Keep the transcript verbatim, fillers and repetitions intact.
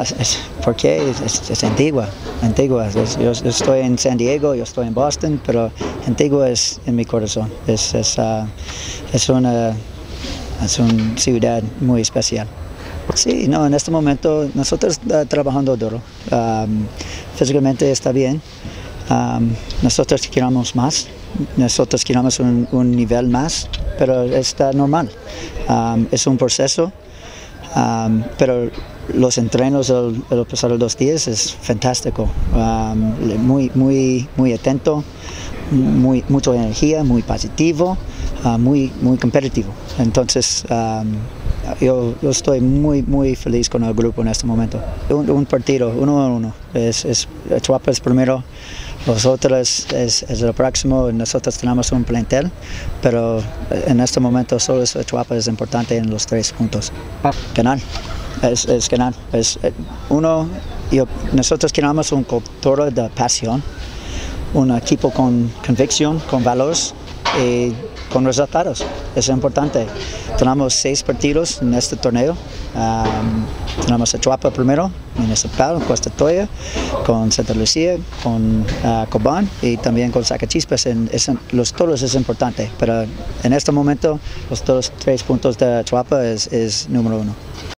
es, ¿por qué? Es, es Antigua, Antigua. Es, yo, yo estoy en San Diego, yo estoy en Boston, pero Antigua es en mi corazón. Es, es, uh, es, una, es una ciudad muy especial. Sí, no, en este momento nosotros uh, trabajando duro. Um, físicamente está bien. Um, nosotros queremos más. Nosotros queremos un, un nivel más, pero está normal. Um, es un proceso, um, pero los entrenos el, el pasado dos días es fantástico. Um, muy, muy, muy atento, muy, mucha energía, muy positivo, uh, muy, muy competitivo. Entonces, um, Yo, yo estoy muy, muy feliz con el grupo en este momento. Un, un partido, uno a uno. Es, es, Chuapa es primero, los otros es, es el próximo. Nosotros tenemos un plantel, pero en este momento solo Chuapa es importante en los tres puntos. Ganar, es, es ganar. Es, uno, yo, nosotros queremos una cultura de pasión, un equipo con convicción, con valores y con resultados. Es importante. Tenemos seis partidos en este torneo. Um, tenemos a Chuapa primero, Municipal, Costa Toya, con Santa Lucía, con uh, Cobán y también con Zacachispas. En, es, los todos es importante, pero en este momento los todos tres puntos de Chuapa es, es número uno.